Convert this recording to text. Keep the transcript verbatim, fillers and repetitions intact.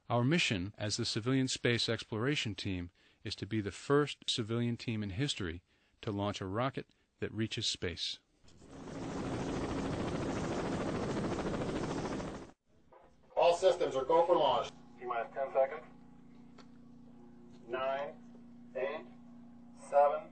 Our mission as the Civilian Space Exploration Team is to be the first civilian team in history to launch a rocket that reaches space. All systems are go for launch. T-minus ten seconds. Nine, eight, seven,